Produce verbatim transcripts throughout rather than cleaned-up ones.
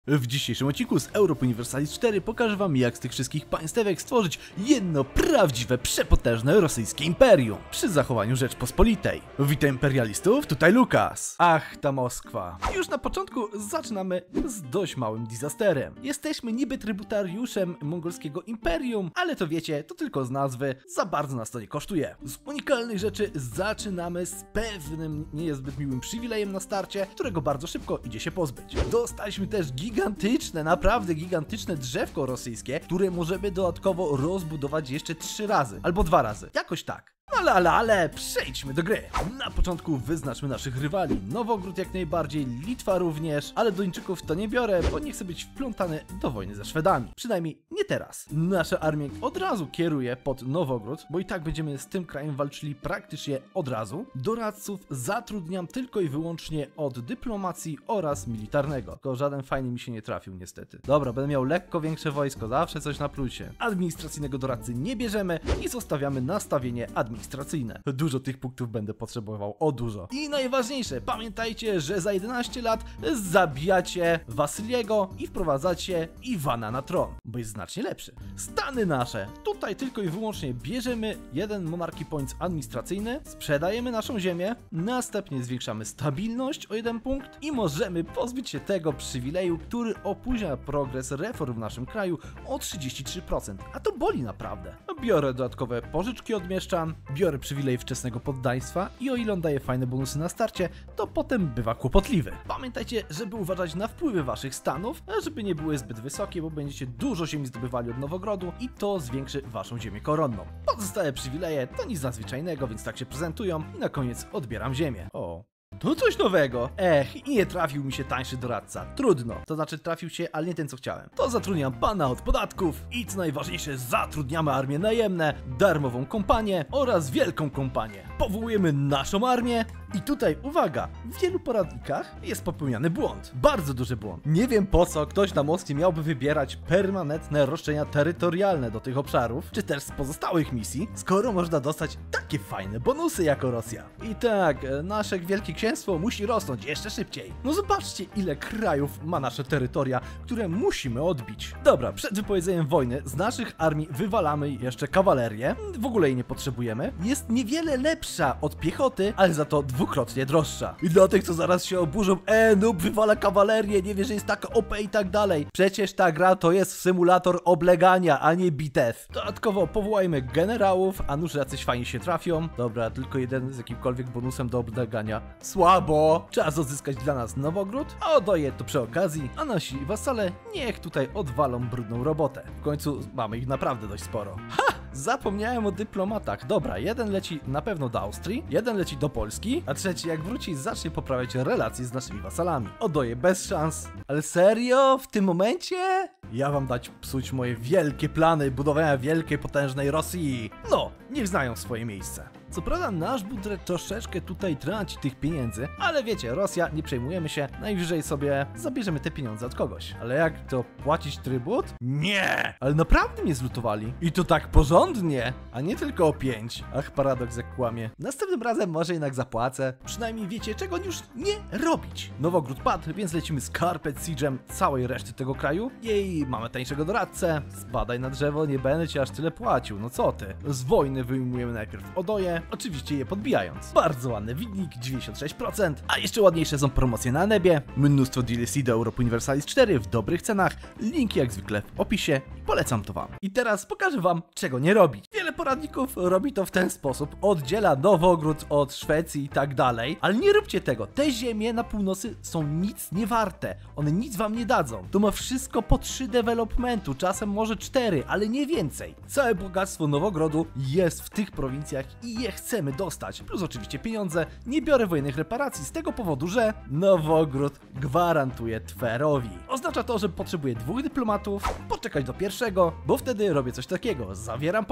W dzisiejszym odcinku z Europa Universalis cztery pokażę wam, jak z tych wszystkich państewek stworzyć jedno prawdziwe, przepotężne rosyjskie imperium przy zachowaniu Rzeczpospolitej. Witam imperialistów, tutaj Lukas. Ach, ta Moskwa. Już na początku zaczynamy z dość małym disasterem. Jesteśmy niby trybutariuszem mongolskiego imperium, ale to wiecie, to tylko z nazwy, za bardzo nas to nie kosztuje. Z unikalnych rzeczy zaczynamy z pewnym niezbyt miłym przywilejem na starcie, którego bardzo szybko idzie się pozbyć. Dostaliśmy też gigantyczne, naprawdę gigantyczne drzewko rosyjskie, które możemy dodatkowo rozbudować jeszcze trzy razy, albo dwa razy, jakoś tak. No ale, ale, ale, przejdźmy do gry. Na początku wyznaczmy naszych rywali. Nowogród jak najbardziej, Litwa również, ale Duńczyków to nie biorę, bo nie chcę być wplątany do wojny ze Szwedami. Przynajmniej nie teraz. Nasza armia od razu kieruje pod Nowogród, bo i tak będziemy z tym krajem walczyli praktycznie od razu. Doradców zatrudniam tylko i wyłącznie od dyplomacji oraz militarnego. Tylko żaden fajny mi się nie trafił niestety. Dobra, będę miał lekko większe wojsko, zawsze coś na plusie. Administracyjnego doradcy nie bierzemy i zostawiamy nastawienie administracyjne. administracyjne. Dużo tych punktów będę potrzebował, o dużo. I najważniejsze, pamiętajcie, że za jedenaście lat zabijacie Wasyliego i wprowadzacie Iwana na tron, bo jest znacznie lepszy. Stany nasze. Tutaj tylko i wyłącznie bierzemy jeden Monarchy Points administracyjny, sprzedajemy naszą ziemię, następnie zwiększamy stabilność o jeden punkt i możemy pozbyć się tego przywileju, który opóźnia progres reform w naszym kraju o trzydzieści trzy procent. A to boli naprawdę. Biorę dodatkowe pożyczki, odmieszczam, biorę przywilej wczesnego poddaństwa i o ile on daje fajne bonusy na starcie, to potem bywa kłopotliwy. Pamiętajcie, żeby uważać na wpływy waszych stanów, żeby nie były zbyt wysokie, bo będziecie dużo ziemi zdobywali od Nowogrodu i to zwiększy waszą ziemię koronną. Pozostałe przywileje to nic nadzwyczajnego, więc tak się prezentują i na koniec odbieram ziemię. O. To coś nowego. Ech, i nie trafił mi się tańszy doradca. Trudno. To znaczy trafił się, ale nie ten co chciałem. To zatrudniam pana od podatków i co najważniejsze, zatrudniamy armię najemne, darmową kompanię oraz wielką kompanię. Powołujemy naszą armię i tutaj uwaga, w wielu poradnikach jest popełniany błąd. Bardzo duży błąd. Nie wiem po co ktoś na Moskwie miałby wybierać permanentne roszczenia terytorialne do tych obszarów, czy też z pozostałych misji, skoro można dostać takie fajne bonusy jako Rosja. I tak, nasze wielkie księstwo musi rosnąć jeszcze szybciej. No zobaczcie, ile krajów ma nasze terytoria, które musimy odbić. Dobra, przed wypowiedzeniem wojny z naszych armii wywalamy jeszcze kawalerię. W ogóle jej nie potrzebujemy. Jest niewiele lepsza od piechoty, ale za to dwukrotnie droższa. I dla tych, co zaraz się oburzą, e, noob wywala kawalerię, nie wie, że jest taka O P i tak dalej. Przecież ta gra to jest symulator oblegania, a nie bitew. Dodatkowo powołajmy generałów, a nuż jacyś fajni się trafią. Dobra, tylko jeden z jakimkolwiek bonusem do oblegania. Słabo! Czas odzyskać dla nas Nowogród, a odoje to przy okazji, a nasi wasale niech tutaj odwalą brudną robotę. W końcu mamy ich naprawdę dość sporo. Ha! Zapomniałem o dyplomatach. Dobra, jeden leci na pewno do Austrii, jeden leci do Polski, a trzeci jak wróci zacznie poprawiać relacje z naszymi wasalami. Odoje bez szans. Ale serio? W tym momencie? Ja wam dać psuć moje wielkie plany budowania wielkiej, potężnej Rosji. No, niech znają swoje miejsce. Co prawda nasz budżet troszeczkę tutaj traci tych pieniędzy, ale wiecie, Rosja, nie przejmujemy się, najwyżej sobie zabierzemy te pieniądze od kogoś. Ale jak to, płacić trybut? Nie! Ale naprawdę mnie zlutowali. I to tak porządnie, a nie tylko o pięć. Ach, paradoks jak kłamie. Następnym razem może jednak zapłacę. Przynajmniej wiecie, czego już nie robić. Nowogród padł, więc lecimy z Carpet Siege'em całej reszty tego kraju. Jej, mamy tańszego doradcę. Spadaj na drzewo, nie będę ci aż tyle płacił, no co ty. Z wojny wyjmujemy najpierw Odoje, oczywiście je podbijając. Bardzo ładny widnik, dziewięćdziesiąt sześć procent, a jeszcze ładniejsze są promocje na Nebie, mnóstwo D L C do Europa Universalis cztery w dobrych cenach, linki jak zwykle w opisie, polecam to wam. I teraz pokażę wam, czego nie robić. Wiele poradników robi to w ten sposób, oddziela Nowogród od Szwecji i tak dalej, ale nie róbcie tego, te ziemie na północy są nic nie warte, one nic wam nie dadzą. To ma wszystko po trzy developmentu, czasem może cztery, ale nie więcej. Całe bogactwo Nowogrodu jest w tych prowincjach i je chcemy dostać, plus oczywiście pieniądze. Nie biorę wojennych reparacji z tego powodu, że Nowogród gwarantuje Twerowi. Oznacza to, że potrzebuję dwóch dyplomatów, poczekać do pierwszego, bo wtedy robię coś takiego, zawieram pokój z Nowogrodem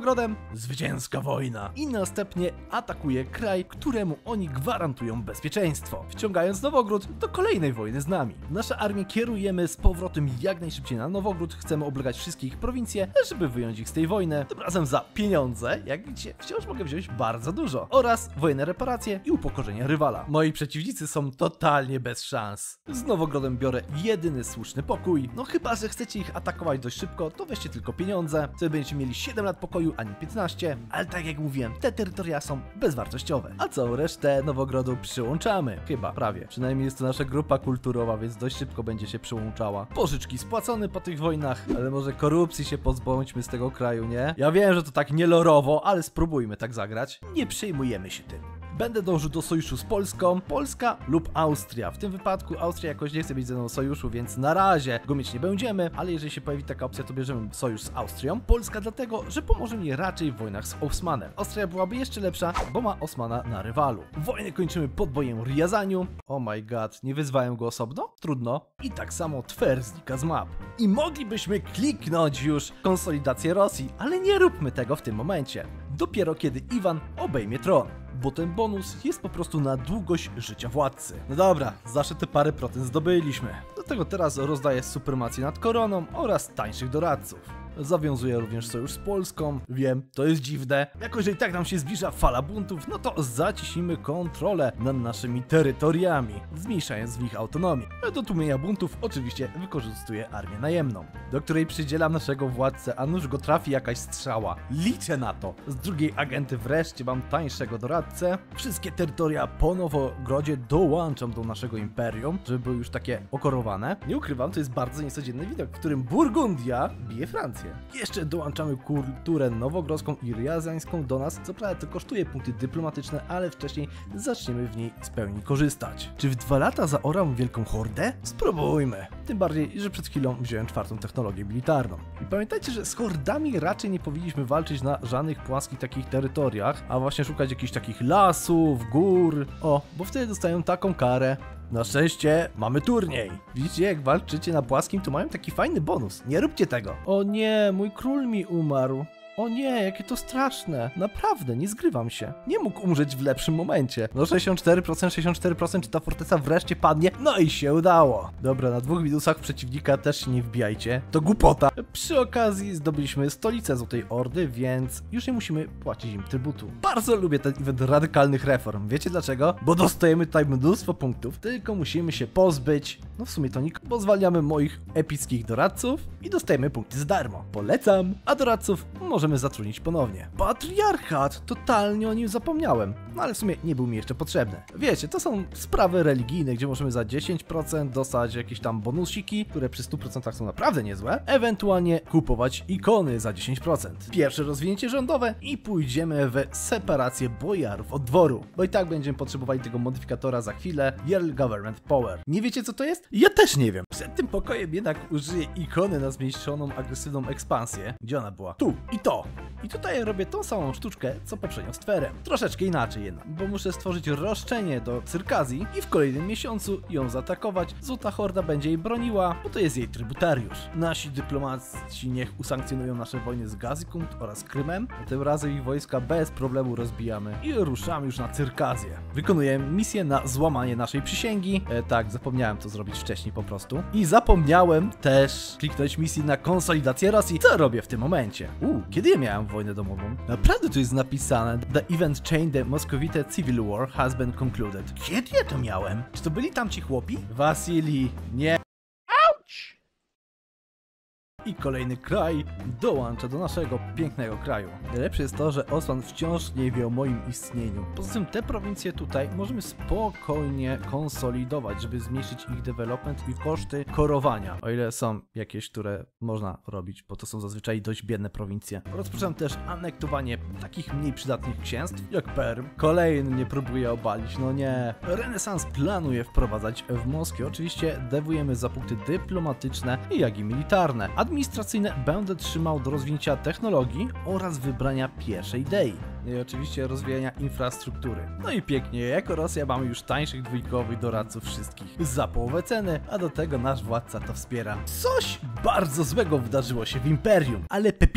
Nowogrodem zwycięska wojna i następnie atakuje kraj, któremu oni gwarantują bezpieczeństwo, wciągając Nowogród do kolejnej wojny z nami. Nasze armię kierujemy z powrotem jak najszybciej na Nowogród, chcemy oblegać wszystkie ich prowincje, żeby wyjąć ich z tej wojny, tym razem za pieniądze, jak widzicie wciąż mogę wziąć bardzo dużo, oraz wojenne reparacje i upokorzenie rywala. Moi przeciwnicy są totalnie bez szans. Z Nowogrodem biorę jedyny słuszny pokój, no chyba, że chcecie ich atakować dość szybko, to weźcie tylko pieniądze, wtedy będziecie mieli siedem lat pokoju, a nie piętnaście, ale tak jak mówiłem, te terytoria są bezwartościowe, a całą resztę Nowogrodu przyłączamy. Chyba, prawie. Przynajmniej jest to nasza grupa kulturowa, więc dość szybko będzie się przyłączała. Pożyczki spłacone po tych wojnach, ale może korupcji się pozbądźmy z tego kraju, nie? Ja wiem, że to tak nielorowo, ale spróbujmy tak zagrać. Nie przejmujemy się tym. Będę dążył do sojuszu z Polską, Polska lub Austria. W tym wypadku Austria jakoś nie chce mieć ze mną sojuszu, więc na razie go mieć nie będziemy, ale jeżeli się pojawi taka opcja, to bierzemy sojusz z Austrią. Polska dlatego, że pomoże mi raczej w wojnach z Osmanem. Austria byłaby jeszcze lepsza, bo ma Osmana na rywalu. Wojnę kończymy podbojem Riazaniu. Oh my god, nie wyzwałem go osobno? Trudno. I tak samo Twer znika z map. I moglibyśmy kliknąć już konsolidację Rosji, ale nie róbmy tego w tym momencie. Dopiero kiedy Iwan obejmie tron, bo ten bonus jest po prostu na długość życia władcy. No dobra, zawsze te parę procent zdobyliśmy. Do tego teraz rozdaję supremację nad koroną oraz tańszych doradców. Zawiązuję również sojusz z Polską. Wiem, to jest dziwne. Jako że i tak nam się zbliża fala buntów, no to zaciśnijmy kontrolę nad naszymi terytoriami, zmniejszając w nich autonomię. Do tłumienia buntów oczywiście wykorzystuję armię najemną, do której przydzielam naszego władcę, a nuż go trafi jakaś strzała. Liczę na to. Z drugiej agenty wreszcie mam tańszego doradcę. Wszystkie terytoria po Nowogrodzie dołączam do naszego imperium, żeby były już takie okorowane. Nie ukrywam, to jest bardzo niecodzienny widok, w którym Burgundia bije Francję. Jeszcze dołączamy kulturę nowogrodzką i riazańską do nas, co prawda to kosztuje punkty dyplomatyczne, ale wcześniej zaczniemy w niej z pełni korzystać. Czy w dwa lata zaoram wielką hordę? Spróbujmy. Tym bardziej, że przed chwilą wziąłem czwartą technologię militarną. I pamiętajcie, że z hordami raczej nie powinniśmy walczyć na żadnych płaskich takich terytoriach, a właśnie szukać jakichś takich lasów, gór. O, bo wtedy dostają taką karę. Na szczęście mamy turniej. Widzicie, jak walczycie na płaskim, to mają taki fajny bonus. Nie róbcie tego. O nie, mój król mi umarł. O nie, jakie to straszne. Naprawdę, nie zgrywam się. Nie mógł umrzeć w lepszym momencie. No sześćdziesiąt cztery procent, sześćdziesiąt cztery procent, czy ta forteca wreszcie padnie? No i się udało. Dobra, na dwóch minusach przeciwnika też się nie wbijajcie. To głupota. Przy okazji zdobyliśmy stolicę Złotej Ordy, więc już nie musimy płacić im trybutu. Bardzo lubię ten event radykalnych reform. Wiecie dlaczego? Bo dostajemy tutaj mnóstwo punktów, tylko musimy się pozbyć, no w sumie to nikt, bo zwalniamy moich epickich doradców i dostajemy punkty za darmo. Polecam. A doradców możemy zatrudnić ponownie. Patriarchat! Totalnie o nim zapomniałem. No ale w sumie nie był mi jeszcze potrzebny. Wiecie, to są sprawy religijne, gdzie możemy za dziesięć procent dostać jakieś tam bonusiki, które przy stu procentach są naprawdę niezłe. Ewentualnie kupować ikony za dziesięć procent. Pierwsze rozwinięcie rządowe i pójdziemy w separację bojarów od dworu. Bo i tak będziemy potrzebowali tego modyfikatora za chwilę. Yearly Government Power. Nie wiecie co to jest? Ja też nie wiem. Przed tym pokojem jednak użyję ikony na zmniejszoną agresywną ekspansję. Gdzie ona była? Tu i to. I tutaj robię tą samą sztuczkę, co poprzednio z Twerem. Troszeczkę inaczej jednak, bo muszę stworzyć roszczenie do Cyrkazji i w kolejnym miesiącu ją zaatakować. Złota Horda będzie jej broniła, bo to jest jej trybutariusz. Nasi dyplomaci niech usankcjonują nasze wojny z Gazikund oraz Krymem. Tym razem ich wojska bez problemu rozbijamy i ruszamy już na Cyrkazję. Wykonuję misję na złamanie naszej przysięgi. E, tak, zapomniałem to zrobić wcześniej po prostu. I zapomniałem też kliknąć misji na konsolidację Rosji, co robię w tym momencie. Uuu, kiedy ja miałem wojnę domową? Naprawdę tu jest napisane: The event chain the Moscowite Civil War has been concluded. Kiedy ja to miałem? Czy to byli tamci chłopi? Wasili, nie. I kolejny kraj dołącza do naszego pięknego kraju. Najlepsze jest to, że Osman wciąż nie wie o moim istnieniu. Poza tym te prowincje tutaj możemy spokojnie konsolidować, żeby zmniejszyć ich development i koszty korowania. O ile są jakieś, które można robić, bo to są zazwyczaj dość biedne prowincje. Rozpoczynam też anektowanie takich mniej przydatnych księstw, jak Perm. Kolejny nie próbuje obalić, no nie. Renesans planuje wprowadzać w Moskwie. Oczywiście dewujemy za punkty dyplomatyczne, jak i militarne. Administracyjne będę trzymał do rozwinięcia technologii oraz wybrania pierwszej idei. No i oczywiście rozwijania infrastruktury. No i pięknie, jako Rosja mamy już tańszych dwójkowych doradców wszystkich za połowę ceny, a do tego nasz władca to wspiera. Coś bardzo złego wydarzyło się w Imperium, ale Pepiki?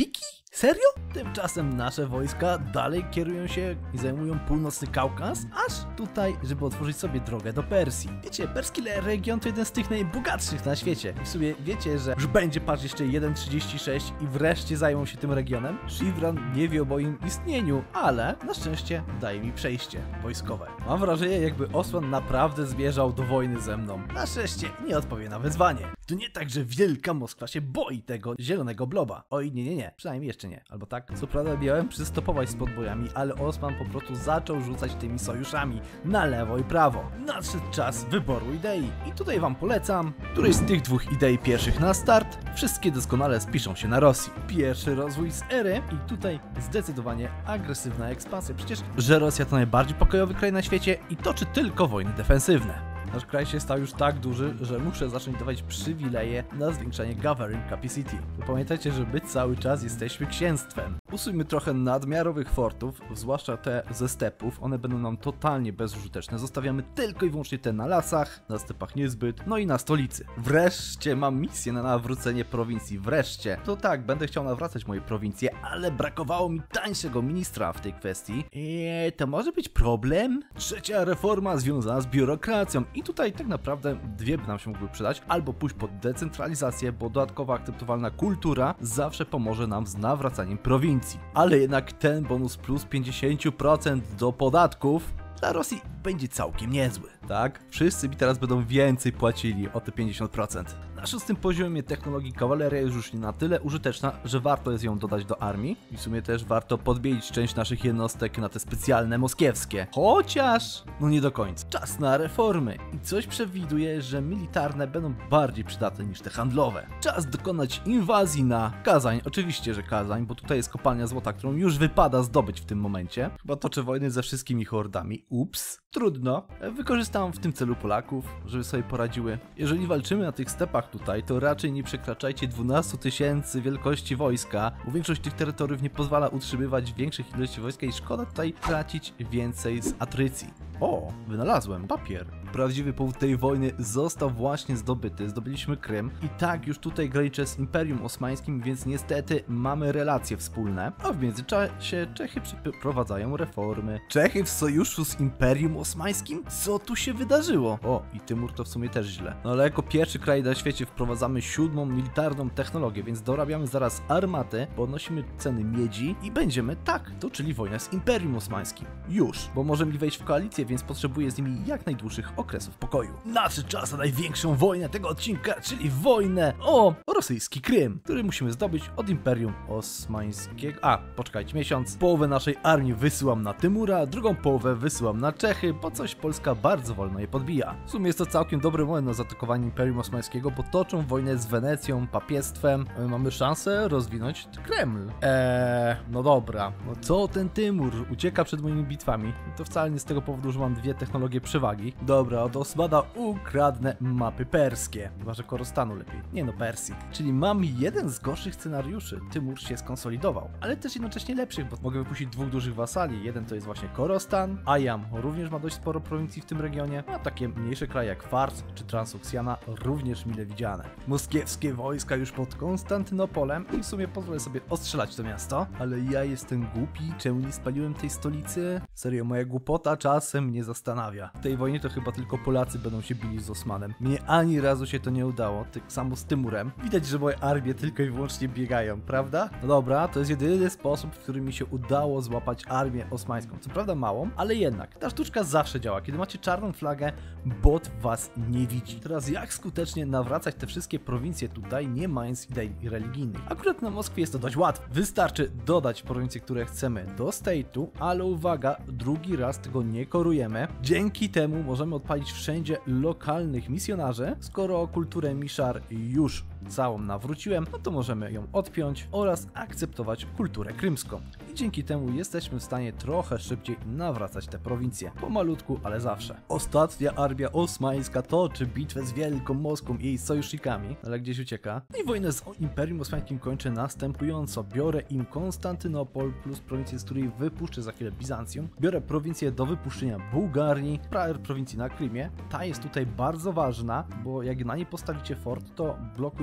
Serio? Tymczasem nasze wojska dalej kierują się i zajmują północny Kaukaz, aż tutaj, żeby otworzyć sobie drogę do Persji. Wiecie, perski region to jeden z tych najbogatszych na świecie. I w sumie wiecie, że już będzie patrz jeszcze jeden trzydzieści sześć i wreszcie zajmą się tym regionem? Shivran nie wie o moim istnieniu, ale na szczęście daje mi przejście wojskowe. Mam wrażenie, jakby Osman naprawdę zmierzał do wojny ze mną. Na szczęście nie odpowie na wezwanie. To nie tak, że Wielka Moskwa się boi tego zielonego bloba. Oj, nie, nie, nie. Przynajmniej jeszcze nie. Albo tak. Co prawda miałem przystopować z podbojami, ale Osman po prostu zaczął rzucać tymi sojuszami na lewo i prawo. Nadszedł czas wyboru idei. I tutaj wam polecam, któryś z tych dwóch idei pierwszych na start. Wszystkie doskonale spiszą się na Rosji. Pierwszy rozwój z ery i tutaj zdecydowanie agresywna ekspansja. Przecież, że Rosja to najbardziej pokojowy kraj na świecie i toczy tylko wojny defensywne. Nasz kraj się stał już tak duży, że muszę zacząć dawać przywileje na zwiększanie governing capacity. Bo pamiętajcie, że my cały czas jesteśmy księstwem. Usuńmy trochę nadmiarowych fortów, zwłaszcza te ze stepów, one będą nam totalnie bezużyteczne. Zostawiamy tylko i wyłącznie te na lasach, na stepach niezbyt, no i na stolicy. Wreszcie mam misję na nawrócenie prowincji, wreszcie. To tak, będę chciał nawracać moje prowincje, ale brakowało mi tańszego ministra w tej kwestii. Eee, to może być problem? Trzecia reforma związana z biurokracją. I tutaj tak naprawdę dwie by nam się mogły przydać, albo pójść pod decentralizację, bo dodatkowa akceptowalna kultura zawsze pomoże nam z nawracaniem prowincji. Ale jednak ten bonus plus pięćdziesiąt procent do podatków dla Rosji będzie całkiem niezły, tak? Wszyscy mi teraz będą więcej płacili o te pięćdziesiąt procent. Na szóstym poziomie technologii kawaleria jest już nie na tyle użyteczna, że warto jest ją dodać do armii. I w sumie też warto podbielić część naszych jednostek na te specjalne moskiewskie. Chociaż, no nie do końca. Czas na reformy. I coś przewiduje, że militarne będą bardziej przydatne niż te handlowe. Czas dokonać inwazji na Kazań. Oczywiście, że Kazań, bo tutaj jest kopalnia złota, którą już wypada zdobyć w tym momencie. Chyba toczę wojny ze wszystkimi hordami. Ups. Trudno. Wykorzystam w tym celu Polaków, żeby sobie poradziły. Jeżeli walczymy na tych stepach tutaj, to raczej nie przekraczajcie dwunastu tysięcy wielkości wojska, bo większość tych terytoriów nie pozwala utrzymywać większych ilości wojska i szkoda tutaj tracić więcej z atrycji. O, wynalazłem papier. Prawdziwy powód tej wojny został właśnie zdobyty. Zdobyliśmy Krym i tak już tutaj graniczę z Imperium Osmańskim, więc niestety mamy relacje wspólne. A w międzyczasie Czechy przeprowadzają reformy. Czechy w sojuszu z Imperium Osmańskim? Co tu się wydarzyło? O, i Tymur to w sumie też źle. No ale jako pierwszy kraj na świecie wprowadzamy siódmą militarną technologię, więc dorabiamy zaraz armaty, podnosimy ceny miedzi i będziemy tak, toczyli wojnę z Imperium Osmańskim. Już, bo możemy wejść w koalicję, więc potrzebuję z nimi jak najdłuższych okresów pokoju. Nadszedł czas na największą wojnę tego odcinka, czyli wojnę o rosyjski Krym, który musimy zdobyć od Imperium Osmańskiego. A, poczekajcie miesiąc. Połowę naszej armii wysyłam na Tymura, drugą połowę wysyłam na Czechy, bo coś Polska bardzo wolno je podbija. W sumie jest to całkiem dobry moment na zaatakowanie Imperium Osmańskiego, bo toczą wojnę z Wenecją, papiestwem. Mamy szansę rozwinąć Kreml. Eee, no dobra. No co ten Tymur? Ucieka przed moimi bitwami. To wcale nie z tego powodu, że mam dwie technologie przewagi. Dobra, od Osmana ukradnę mapy perskie. Chyba, że Korostanu lepiej. Nie no, Persji. Czyli mam jeden z gorszych scenariuszy. Tymur się skonsolidował. Ale też jednocześnie lepszych, bo mogę wypuścić dwóch dużych wasali. Jeden to jest właśnie Korostan. Ajam również ma dość sporo prowincji w tym regionie. A takie mniejsze kraje jak Fars czy Transoksjana również mile widziane. Moskiewskie wojska już pod Konstantynopolem i w sumie pozwolę sobie ostrzelać to miasto. Ale ja jestem głupi. Czemu nie spaliłem tej stolicy? Serio, moja głupota czasem mnie zastanawia. W tej wojnie to chyba tylko Polacy będą się bili z Osmanem. Mnie ani razu się to nie udało, tak samo z Tymurem. Widać, że moje armie tylko i wyłącznie biegają, prawda? No dobra, to jest jedyny sposób, w którym mi się udało złapać armię osmańską. Co prawda małą, ale jednak. Ta sztuczka zawsze działa. Kiedy macie czarną flagę, bot was nie widzi. Teraz jak skutecznie nawracać te wszystkie prowincje tutaj, nie mając idei religijnych? Akurat na Moskwie jest to dość łatwe. Wystarczy dodać prowincje, które chcemy do state'u, ale uwaga, drugi raz tego nie korujemy. Dzięki temu możemy odpalić wszędzie lokalnych misjonarzy. Skoro kulturę Miszar już całą nawróciłem, no to możemy ją odpiąć oraz akceptować kulturę krymską. I dzięki temu jesteśmy w stanie trochę szybciej nawracać te prowincje. Pomalutku, ale zawsze. Ostatnia armia osmańska toczy bitwę z Wielką Moskwą i jej sojusznikami, ale gdzieś ucieka. I wojnę z Imperium Osmańskim kończę następująco. Biorę im Konstantynopol plus prowincję, z której wypuszczę za chwilę Bizancjum. Biorę prowincję do wypuszczenia Bułgarii, prowincji na Krymie. Ta jest tutaj bardzo ważna, bo jak na niej postawicie fort, to blokuje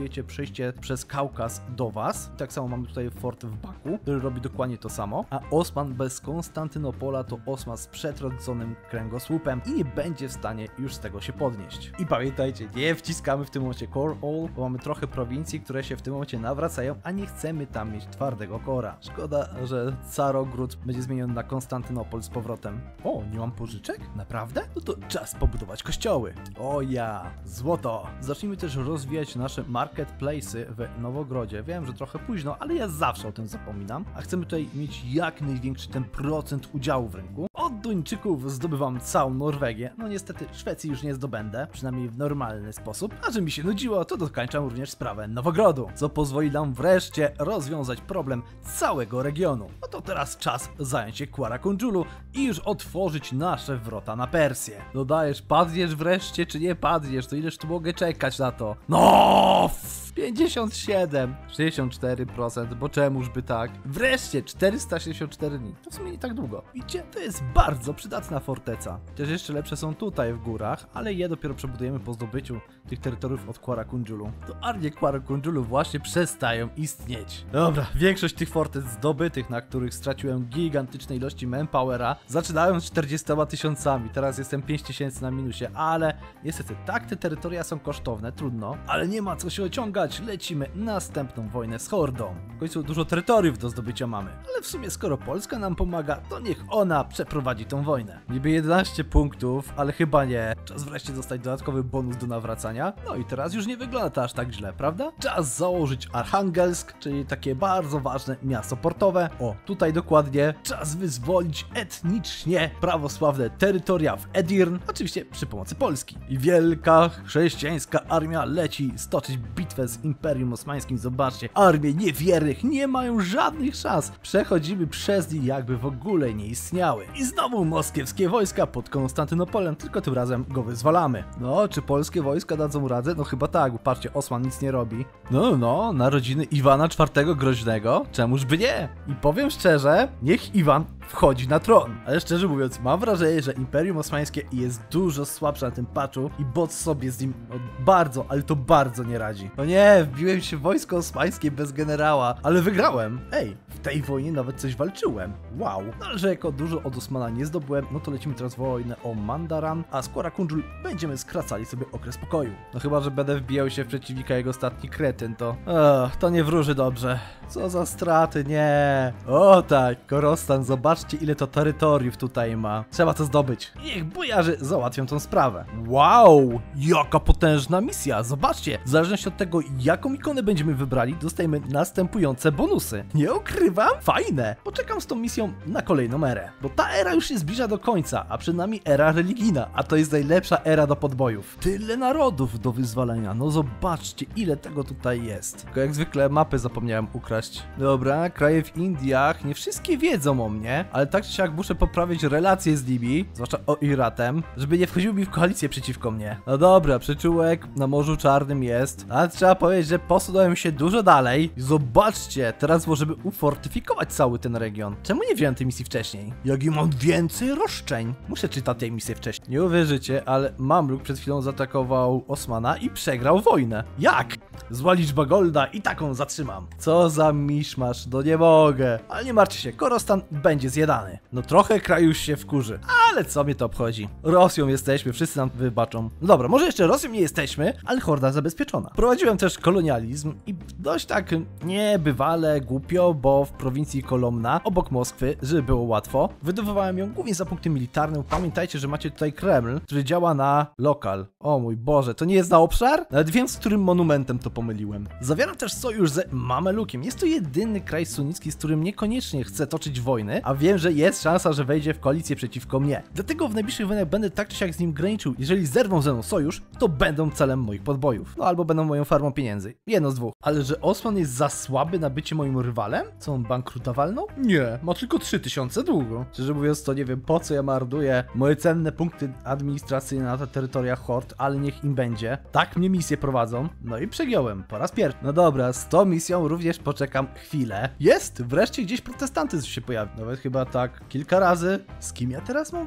potrzebujecie przejście przez Kaukaz do was. Tak samo mamy tutaj fort w Baku, który robi dokładnie to samo. A Osman bez Konstantynopola to Osman z przetrodzonym kręgosłupem i nie będzie w stanie już z tego się podnieść. I pamiętajcie, nie wciskamy w tym momencie core all, bo mamy trochę prowincji, które się w tym momencie nawracają, a nie chcemy tam mieć twardego kora. Szkoda, że Carogród będzie zmieniony na Konstantynopol z powrotem. O, nie mam pożyczek? Naprawdę? No to czas pobudować kościoły. O ja, złoto. Zacznijmy też rozwijać nasze marketplace'y w Nowogrodzie. Wiem, że trochę późno, ale ja zawsze o tym zapominam. A chcemy tutaj mieć jak największy ten procent udziału w rynku. Od Duńczyków zdobywam całą Norwegię. No niestety Szwecji już nie zdobędę, przynajmniej w normalny sposób. A że mi się nudziło, to dokończam również sprawę Nowogrodu, co pozwoli nam wreszcie rozwiązać problem całego regionu. No to teraz czas zająć się Quaracunjulu i już otworzyć nasze wrota na Persję. Dodajesz, padniesz wreszcie, czy nie padniesz? To ileż tu mogę czekać na to? No! pięćdziesiąt siedem, sześćdziesiąt cztery procent, bo czemuż by tak? Wreszcie czterysta sześćdziesiąt cztery dni. To w sumie nie tak długo. Widzicie? To jest bardzo przydatna forteca. Też jeszcze lepsze są tutaj w górach, ale je dopiero przebudujemy po zdobyciu tych terytoriów od Quaracunjulu. To armie Quaracunjulu właśnie przestają istnieć. Dobra, większość tych fortec zdobytych, na których straciłem gigantyczne ilości manpowera, zaczynają z czterdziestoma tysiącami. Teraz jestem pięć tysięcy na minusie, ale niestety tak te terytoria są kosztowne, trudno, ale nie ma co się ociągać. Lecimy następną wojnę z Hordą. W końcu dużo terytoriów do zdobycia mamy, ale w sumie skoro Polska nam pomaga, to niech ona przeprowadzi tą wojnę. Niby jedenaście punktów, ale chyba nie. Czas wreszcie dostać dodatkowy bonus do nawracania. No i teraz już nie wygląda to aż tak źle, prawda? Czas założyć Archangelsk, czyli takie bardzo ważne miasto portowe. O, tutaj dokładnie. Czas wyzwolić etnicznie prawosławne terytoria w Edirn, oczywiście przy pomocy Polski. I wielka chrześcijańska armia leci stoczyć bitwę z Imperium Osmańskim. Zobaczcie, armie niewiernych nie mają żadnych szans. Przechodzimy przez nie, jakby w ogóle nie istniały. I znowu moskiewskie wojska pod Konstantynopolem, tylko tym razem go wyzwalamy. No, czy polskie wojska dadzą radę? No chyba tak, bo patrzcie, Osman nic nie robi. No, no, narodziny Iwana czwartego Groźnego, czemuż by nie? I powiem szczerze, niech Iwan wchodzi na tron. Ale szczerze mówiąc, mam wrażenie, że Imperium Osmańskie jest dużo słabsze na tym patchu i bot sobie z nim no, bardzo, ale to bardzo nie radzi. No nie, wbiłem się w wojsko osmańskie bez generała, ale wygrałem. Ej, w tej wojnie nawet coś walczyłem. Wow. No ale że jako dużo od Osmana nie zdobyłem, no to lecimy teraz wojnę o Mandaran, a z Quaracunjul będziemy skracali sobie okres pokoju. No chyba, że będę wbijał się w przeciwnika jego ostatni kretyn, to... Ech, to nie wróży dobrze. Co za straty, nie. O tak, Korostan, zobaczcie ile to terytoriów tutaj ma. Trzeba to zdobyć. Niech bojarzy załatwią tą sprawę. Wow, jaka potężna misja. Zobaczcie, w zależności od tego jaką ikonę będziemy wybrali, dostajemy następujące bonusy. Nie ukrywam, fajne. Poczekam z tą misją na kolejną erę, bo ta era już się zbliża do końca, a przed nami era religijna, a to jest najlepsza era do podbojów. Tyle narodów do wyzwalenia, no zobaczcie ile tego tutaj jest. Tylko jak zwykle mapy zapomniałem ukraść. Dobra, kraje w Indiach, nie wszystkie wiedzą o mnie, ale tak czy siak muszę poprawić relacje z nimi, zwłaszcza o Iratem, żeby nie wchodził mi w koalicję przeciwko mnie. No dobra, przyczółek na Morzu Czarnym jest, ale trzeba powiedzieć, że posunąłem się dużo dalej. Zobaczcie, teraz możemy ufortyfikować cały ten region. Czemu nie wziąłem tej misji wcześniej? Jak i mam więcej roszczeń. Muszę czytać tej misji wcześniej. Nie uwierzycie, ale Mamluk przed chwilą zaatakował Osmana i przegrał wojnę. Jak? Zła liczba golda i taką zatrzymam. Co za miszmasz, no nie mogę. Ale nie martwcie się, Korostan będzie zjadany. No trochę kraj już się wkurzy, ale co mnie to obchodzi? Rosją jesteśmy, wszyscy nam wybaczą. No dobra, może jeszcze Rosją nie jesteśmy, ale horda zabezpieczona. Prowadziłem też kolonializm i dość tak niebywale głupio, bo w prowincji Kolomna, obok Moskwy, żeby było łatwo, wydobywałem ją głównie za punkty militarne. Pamiętajcie, że macie tutaj Kreml, który działa na lokal. O mój Boże, to nie jest na obszar? Nawet wiem, z którym monumentem to pomyliłem. Zawieram też sojusz ze Mamelukiem. Jest to jedyny kraj sunnicki, z którym niekoniecznie chcę toczyć wojny, a wiem, że jest szansa, że wejdzie w koalicję przeciwko mnie. Dlatego w najbliższych wojnach będę tak czy siak z nim graniczył. Jeżeli zerwą ze mną sojusz, to będą celem moich podbojów. No albo będą moją farmą pieniędzy. Jedno z dwóch. Ale że Osman jest za słaby na bycie moim rywalem? Co, on bankruta walnął? Nie, ma tylko trzy tysiące długo. Szczerze mówiąc, to nie wiem po co ja marnuję moje cenne punkty administracyjne na te terytoria hord, ale niech im będzie. Tak mnie misje prowadzą. No i przegiąłem po raz pierwszy. No dobra, z tą misją również poczekam chwilę. Jest! Wreszcie gdzieś protestantyzm się pojawił. Nawet chyba tak kilka razy. Z kim ja teraz mam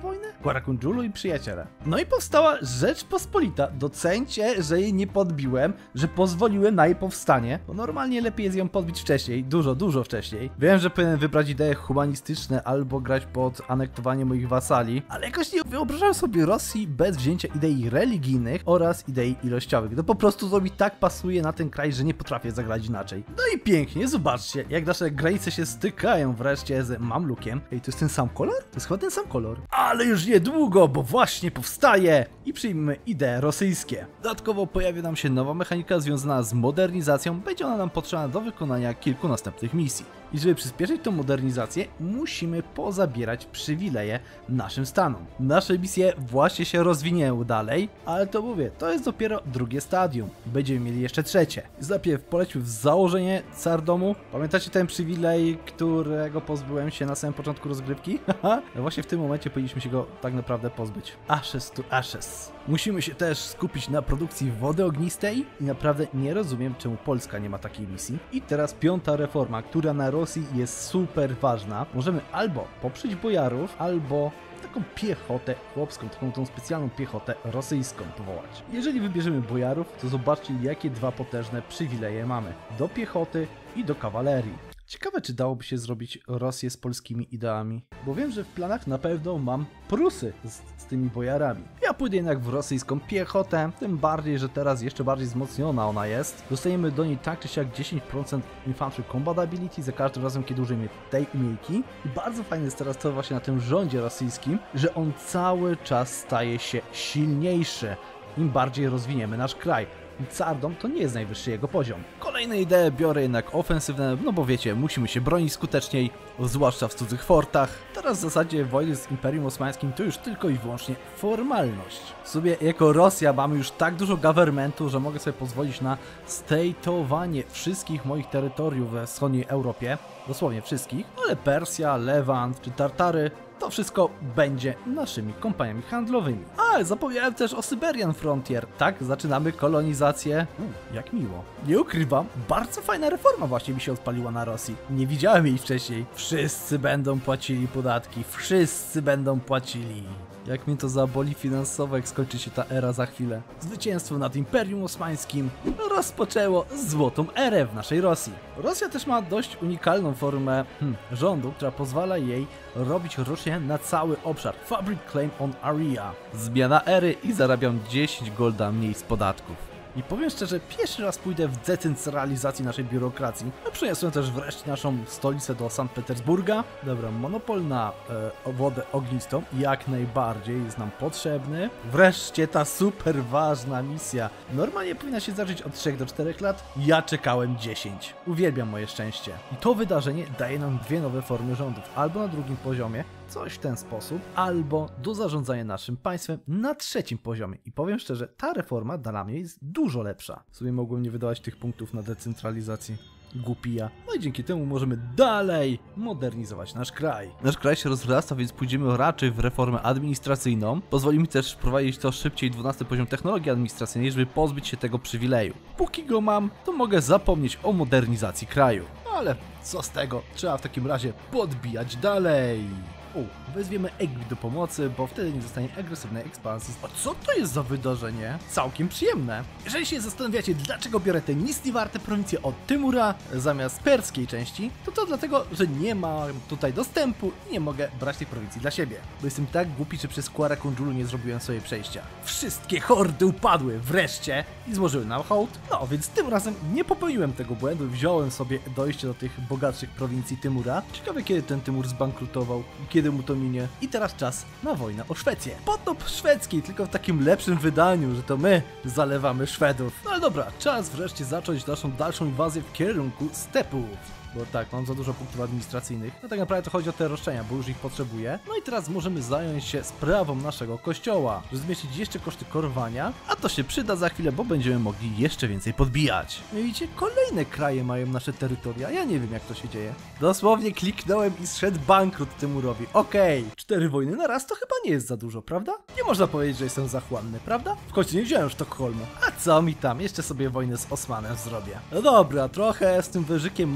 wojnę? Karakundżulu i przyjaciele. No i powstała Rzeczpospolita. Docencie, że jej nie podbiłem, że pozwoliłem na jej powstanie, bo normalnie lepiej jest ją podbić wcześniej, dużo, dużo wcześniej. Wiem, że powinienem wybrać idee humanistyczne albo grać pod anektowanie moich wasali, ale jakoś nie wyobrażam sobie Rosji bez wzięcia idei religijnych oraz idei ilościowych. To po prostu to mi tak pasuje na ten kraj, że nie potrafię zagrać inaczej. No i pięknie, zobaczcie, jak nasze granice się stykają wreszcie z Mamlukiem. Ej, to jest ten sam kolor? To jest chyba ten sam kolor. Ale już niedługo, bo właśnie powstaje i przyjmijmy idee rosyjskie. Dodatkowo pojawi nam się nowa mechanika związana z modernizacją. Będzie ona nam potrzebna do wykonania kilku następnych misji. I żeby przyspieszyć tą modernizację, musimy pozabierać przywileje naszym stanom. Nasze misje właśnie się rozwinięły dalej, ale to mówię, to jest dopiero drugie stadium. Będziemy mieli jeszcze trzecie. Najpierw polećmy w założenie cardomu. Pamiętacie ten przywilej, którego pozbyłem się na samym początku rozgrywki? Haha, no właśnie w tym momencie powinniśmy się go tak naprawdę pozbyć. Ashes to ashes. Musimy się też skupić na produkcji wody ognistej i naprawdę nie rozumiem, czemu Polska nie ma takiej misji. I teraz piąta reforma, która na Rosji jest super ważna. Możemy albo poprzeć bojarów, albo taką piechotę chłopską, taką tą specjalną piechotę rosyjską powołać. Jeżeli wybierzemy bojarów, to zobaczcie, jakie dwa potężne przywileje mamy. Do piechoty i do kawalerii. Ciekawe, czy dałoby się zrobić Rosję z polskimi ideami, bo wiem, że w planach na pewno mam Prusy z, z tymi bojarami. Ja pójdę jednak w rosyjską piechotę, tym bardziej, że teraz jeszcze bardziej wzmocniona ona jest. Dostajemy do niej tak czy siak dziesięć procent Infantry Combat Ability za każdym razem, kiedy użyjemy tej umiejki. I bardzo fajne jest teraz to właśnie na tym rządzie rosyjskim, że on cały czas staje się silniejszy, im bardziej rozwiniemy nasz kraj. Cardom to nie jest najwyższy jego poziom. Kolejne idee biorę jednak ofensywne, no bo wiecie, musimy się bronić skuteczniej, zwłaszcza w cudzych fortach. Teraz w zasadzie wojny z Imperium Osmańskim to już tylko i wyłącznie formalność. W sobie jako Rosja mamy już tak dużo governmentu, że mogę sobie pozwolić na stejtowanie wszystkich moich terytoriów we wschodniej Europie, dosłownie wszystkich, ale Persja, Lewant czy Tartary to wszystko będzie naszymi kompaniami handlowymi. A, zapomniałem też o Syberian Frontier. Tak, zaczynamy kolonizację. U, jak miło. Nie ukrywam, bardzo fajna reforma właśnie mi się odpaliła na Rosji. Nie widziałem jej wcześniej. Wszyscy będą płacili podatki. Wszyscy będą płacili. Jak mnie to zaboli finansowo, jak skończy się ta era za chwilę. Zwycięstwo nad Imperium Osmańskim rozpoczęło złotą erę w naszej Rosji. Rosja też ma dość unikalną formę hmm, rządu, która pozwala jej robić rocznie na cały obszar. Fabric Claim on Area. Zmiana ery i zarabiam dziesięć golda mniej z podatków. I powiem szczerze, pierwszy raz pójdę w decentralizacji naszej biurokracji. No, przeniosłem też wreszcie naszą stolicę do Sankt Petersburga. Dobra, monopol na e, wodę ognistą jak najbardziej jest nam potrzebny. Wreszcie ta super ważna misja. Normalnie powinna się zacząć od trzech do czterech lat. Ja czekałem dziesięć. Uwielbiam moje szczęście. I to wydarzenie daje nam dwie nowe formy rządów. Albo na drugim poziomie, coś w ten sposób, albo do zarządzania naszym państwem na trzecim poziomie. I powiem szczerze, ta reforma dla mnie jest dużo lepsza. W sumie mogłem nie wydawać tych punktów na decentralizacji. Głupija. No i dzięki temu możemy dalej modernizować nasz kraj. Nasz kraj się rozrasta, więc pójdziemy raczej w reformę administracyjną. Pozwoli mi też wprowadzić to szybciej dwunasty poziom technologii administracyjnej, żeby pozbyć się tego przywileju. Póki go mam, to mogę zapomnieć o modernizacji kraju. No ale co z tego? Trzeba w takim razie podbijać dalej. U, wezwiemy Egipt do pomocy, bo wtedy nie zostanie agresywnej ekspansji. A co to jest za wydarzenie? Całkiem przyjemne. Jeżeli się zastanawiacie, dlaczego biorę te nic nie warte prowincje od Tymura zamiast perskiej części, to to dlatego, że nie ma tutaj dostępu i nie mogę brać tej prowincji dla siebie. Bo jestem tak głupi, że przez Karakundżulu nie zrobiłem sobie przejścia. Wszystkie hordy upadły wreszcie i złożyły nam hołd. No, więc tym razem nie popełniłem tego błędu. Wziąłem sobie dojście do tych bogatszych prowincji Tymura. Ciekawe, kiedy ten Tymur zbankrutował, kiedy mu to minie. I teraz czas na wojnę o Szwecję. Potop szwedzki, tylko w takim lepszym wydaniu, że to my zalewamy Szwedów. No ale dobra, czas wreszcie zacząć naszą dalszą inwazję w kierunku stepów. Bo tak, mam za dużo punktów administracyjnych. No tak naprawdę to chodzi o te roszczenia, bo już ich potrzebuję. No i teraz możemy zająć się sprawą naszego kościoła, żeby zmieścić jeszcze koszty korowania, a to się przyda za chwilę, bo będziemy mogli jeszcze więcej podbijać. No i widzicie, kolejne kraje mają nasze terytoria, ja nie wiem jak to się dzieje. Dosłownie kliknąłem i zszedł bankrut Tymurowi. Okej, okay. Cztery wojny na raz to chyba nie jest za dużo, prawda? Nie można powiedzieć, że jestem zachłanny, prawda? W końcu nie wziąłem Sztokholmu. A co mi tam, jeszcze sobie wojnę z Osmanem zrobię. No dobra, trochę z tym wyżykiem może przy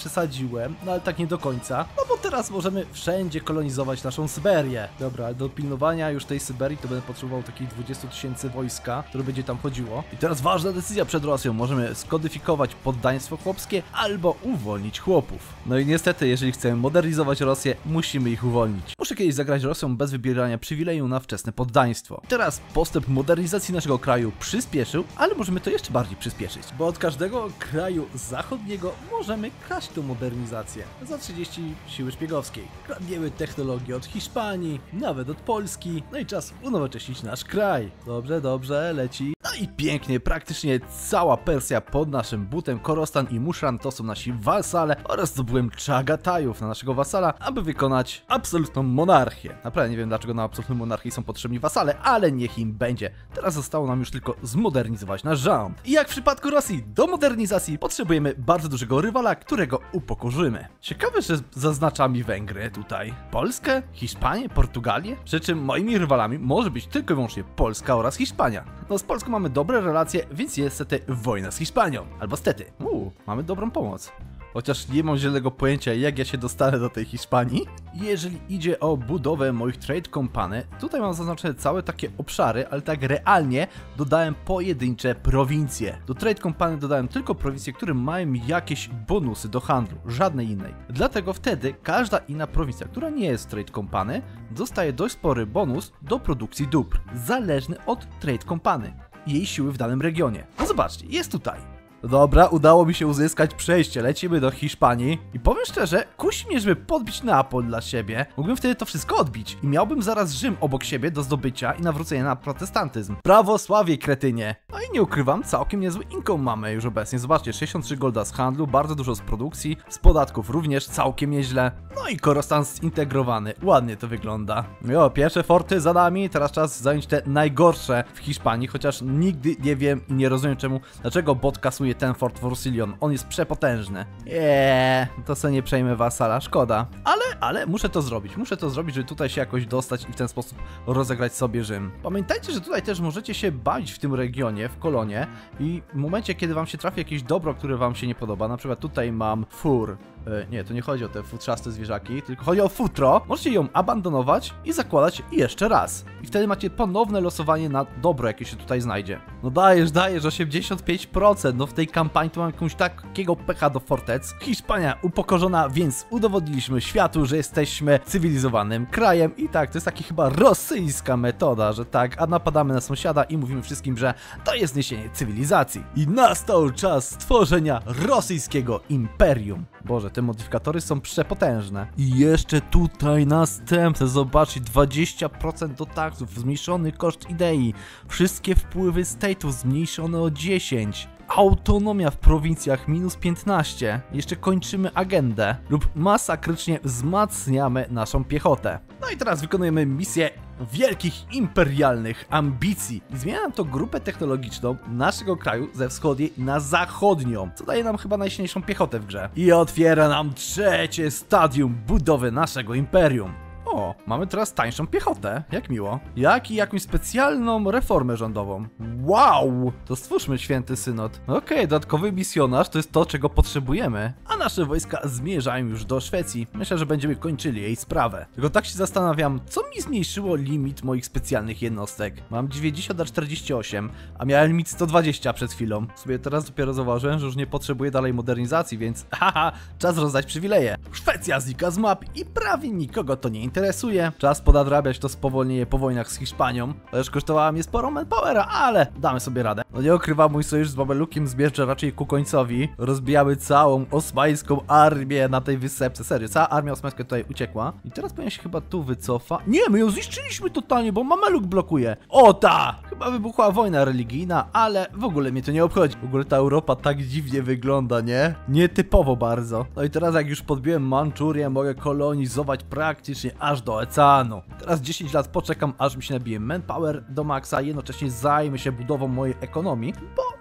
przesadziłem, no ale tak nie do końca, no bo teraz możemy wszędzie kolonizować naszą Syberię. Dobra, ale do pilnowania już tej Syberii to będę potrzebował takich dwudziestu tysięcy wojska, które będzie tam chodziło. I teraz ważna decyzja przed Rosją, możemy skodyfikować poddaństwo chłopskie albo uwolnić chłopów. No i niestety, jeżeli chcemy modernizować Rosję, musimy ich uwolnić. Muszę kiedyś zagrać Rosją bez wybierania przywileju na wczesne poddaństwo. Teraz postęp modernizacji naszego kraju przyspieszył, ale możemy to jeszcze bardziej przyspieszyć, bo od każdego kraju zachodniego możemy kraść tą modernizację za trzydzieści siły szpiegowskiej. Kradniemy technologię od Hiszpanii, nawet od Polski, no i czas unowocześnić nasz kraj. Dobrze, dobrze, leci. No i pięknie, praktycznie cała Persja pod naszym butem. Korostan i Muszran to są nasi wasale oraz zdobyłem Czagatajów na naszego wasala, aby wykonać absolutną monarchię. Naprawdę nie wiem, dlaczego na absolutną monarchii są potrzebni wasale, ale niech im będzie. Teraz zostało nam już tylko zmodernizować nasz rząd. I jak w przypadku Rosji, do modernizacji potrzebujemy bardzo dużego rywala, którego upokorzymy. Ciekawe, że zaznacza mi Węgry tutaj. Polskę, Hiszpanię, Portugalię? Przy czym moimi rywalami może być tylko i wyłącznie Polska oraz Hiszpania. No z Polską mamy dobre relacje, więc niestety wojna z Hiszpanią. Albo stety. Uuu, mamy dobrą pomoc. Chociaż nie mam zielonego pojęcia, jak ja się dostanę do tej Hiszpanii. Jeżeli idzie o budowę moich trade company, tutaj mam zaznaczone całe takie obszary, ale tak realnie dodałem pojedyncze prowincje. Do trade company dodałem tylko prowincje, które mają jakieś bonusy do handlu, żadnej innej. Dlatego wtedy każda inna prowincja, która nie jest trade company, dostaje dość spory bonus do produkcji dóbr, zależny od trade company i jej siły w danym regionie. No zobaczcie, jest tutaj. Dobra, udało mi się uzyskać przejście, lecimy do Hiszpanii i powiem szczerze, kusi mnie, żeby podbić Neapol dla siebie. Mógłbym wtedy to wszystko odbić i miałbym zaraz Rzym obok siebie do zdobycia i nawrócenia na protestantyzm. Prawosławie, kretynie! No i nie ukrywam, całkiem niezły income mamy już obecnie. Zobaczcie, sześćdziesiąt trzy golda z handlu, bardzo dużo z produkcji, z podatków również całkiem nieźle. No i Korostan zintegrowany, ładnie to wygląda. Jo, pierwsze forty za nami, teraz czas zająć te najgorsze w Hiszpanii, chociaż nigdy nie wiem i nie rozumiem czemu, dlaczego bot kasuje ten Fort Forsylion, on jest przepotężny. Eee, to sobie nie przejmę wasala, szkoda. Ale, ale muszę to zrobić, muszę to zrobić, żeby tutaj się jakoś dostać i w ten sposób rozegrać sobie Rzym. Pamiętajcie, że tutaj też możecie się bawić w tym regionie, w kolonie i w momencie, kiedy wam się trafi jakieś dobro, które wam się nie podoba, na przykład tutaj mam fur. E, nie, to nie chodzi o te futrzaste zwierzaki, tylko chodzi o futro. Możecie ją abandonować i zakładać jeszcze raz. I wtedy macie ponowne losowanie na dobro, jakie się tutaj znajdzie. No dajesz, dajesz, osiemdziesiąt pięć procent, no w tej kampanii to mam jakąś takiego pecha do fortec. Hiszpania upokorzona, więc udowodniliśmy światu, że jesteśmy cywilizowanym krajem i tak, to jest taka chyba rosyjska metoda, że tak, a napadamy na sąsiada i mówimy wszystkim, że to jest niesienie cywilizacji. I nastał czas stworzenia rosyjskiego imperium. Boże, te modyfikatory są przepotężne. I jeszcze tutaj następne, zobaczcie, dwadzieścia procent do taksów, zmniejszony koszt idei, wszystkie wpływy state'ów zmniejszone o dziesięć. Autonomia w prowincjach minus piętnaście. Jeszcze kończymy agendę lub masakrycznie wzmacniamy naszą piechotę. No i teraz wykonujemy misję wielkich imperialnych ambicji. I zmienia to grupę technologiczną naszego kraju ze wschodniej na zachodnią, co daje nam chyba najsilniejszą piechotę w grze. I otwiera nam trzecie stadium budowy naszego imperium. O, mamy teraz tańszą piechotę, jak miło. Jak i jakąś specjalną reformę rządową. Wow! To stwórzmy święty synod. Okej, okay, dodatkowy misjonarz to jest to, czego potrzebujemy. A nasze wojska zmierzają już do Szwecji. Myślę, że będziemy kończyli jej sprawę. Tylko tak się zastanawiam, co mi zmniejszyło limit moich specjalnych jednostek. Mam dziewięćdziesiąt na czterdzieści osiem, a miałem limit sto dwadzieścia przed chwilą. Sobie teraz dopiero zauważyłem, że już nie potrzebuję dalej modernizacji, więc haha, czas rozdać przywileje. Szwecja znika z map i prawie nikogo to nie interesuje. Czas podadrabiać to spowolnienie po wojnach z Hiszpanią. Też kosztowała mnie sporo manpowera, ale damy sobie radę. No nie ukrywam, mój sojusz z Babelukiem zmierza raczej ku końcowi. Rozbijamy całą osmańską armię na tej wysepce. Serio, cała armia osmańska tutaj uciekła. I teraz powinien się chyba tu wycofa. Nie, my ją zniszczyliśmy totalnie, bo Mameluk blokuje. O ta! Chyba wybuchła wojna religijna, ale w ogóle mnie to nie obchodzi. W ogóle ta Europa tak dziwnie wygląda, nie? Nietypowo bardzo. No i teraz jak już podbiłem Manczurię, mogę kolonizować praktycznie aż do oceanu. Teraz dziesięć lat poczekam, aż mi się nabije manpower do maksa, jednocześnie zajmę się budową mojej ekonomii, bo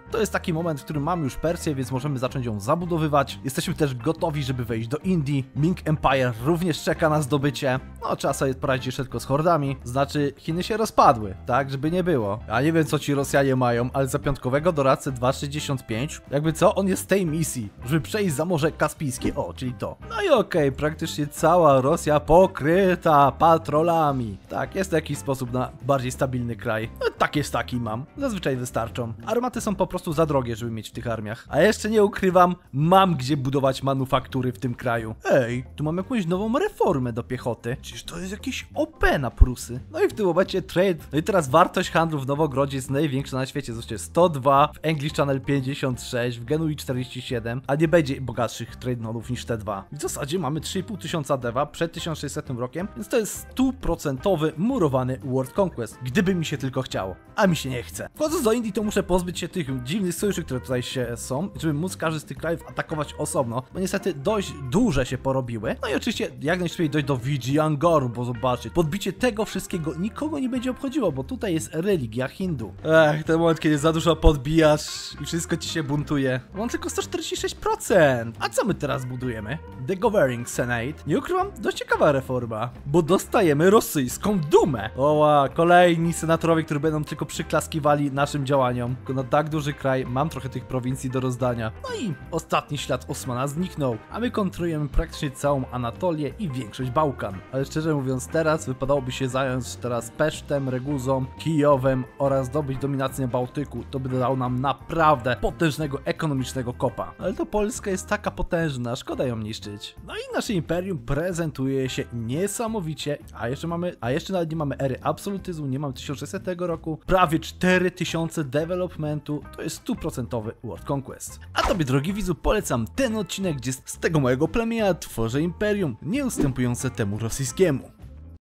To jest taki moment, w którym mamy już Persję, więc możemy zacząć ją zabudowywać. Jesteśmy też gotowi, żeby wejść do Indii. Ming Empire również czeka na zdobycie. No, trzeba sobie poradzić jeszcze tylko z hordami. Znaczy, Chiny się rozpadły, tak? Żeby nie było. Ja nie wiem, co ci Rosjanie mają, ale za piątkowego doradcę dwa sześćdziesiąt pięć, jakby co, on jest z tej misji, żeby przejść za Morze Kaspijskie. O, czyli to. No i okej, okay, praktycznie cała Rosja pokryta patrolami. Tak, jest to jakiś sposób na bardziej stabilny kraj. No, tak jest taki mam. Zazwyczaj wystarczą. Armaty są po prostu za drogie, żeby mieć w tych armiach. A jeszcze nie ukrywam, mam gdzie budować manufaktury w tym kraju. Ej, tu mam jakąś nową reformę do piechoty. Przecież to jest jakieś O P na Prusy. No i w tym momencie trade. No i teraz wartość handlu w Nowogrodzie jest największa na świecie. Zobaczcie, sto dwa, w English Channel pięćdziesiąt sześć, w Genui czterdzieści siedem, a nie będzie bogatszych trade nodów niż te dwa. W zasadzie mamy trzy i pół tysiąca dewa przed tysiąc sześćsetnym rokiem, więc to jest stuprocentowy murowany World Conquest. Gdyby mi się tylko chciało, a mi się nie chce. Wchodząc do Indii, to muszę pozbyć się tych dziwnych sojuszy, które tutaj się są, żeby móc każdy z tych krajów atakować osobno, bo niestety dość duże się porobiły. No i oczywiście jak najszybciej dojść do Vijayanagaru, bo zobaczcie, podbicie tego wszystkiego nikogo nie będzie obchodziło, bo tutaj jest religia Hindu. Ech, ten moment, kiedy za dużo podbijasz i wszystko ci się buntuje. Mam tylko sto czterdzieści sześć procent. A co my teraz budujemy? The Governing Senate. Nie ukrywam, dość ciekawa reforma, bo dostajemy rosyjską dumę. Oła, kolejni senatorowie, którzy będą tylko przyklaskiwali naszym działaniom. Tylko na tak duży kraj mam trochę tych prowincji do rozdania. No i ostatni ślad Osmana zniknął, a my kontrolujemy praktycznie całą Anatolię i większość Bałkan. Ale szczerze mówiąc, teraz wypadałoby się zająć teraz Pesztem, Reguzą, Kijowem oraz zdobyć dominację Bałtyku. To by dało nam naprawdę potężnego ekonomicznego kopa. Ale to Polska jest taka potężna, szkoda ją niszczyć. No i nasze imperium prezentuje się niesamowicie, a jeszcze mamy, a jeszcze nawet nie mamy ery absolutyzmu, nie mamy tysiąc sześćsetnego roku, prawie cztery tysiące developmentu, to jest stuprocentowy World Conquest. A tobie, drogi widzu, polecam ten odcinek, gdzie z tego mojego plemienia tworzę imperium, nie ustępujące temu rosyjskiemu.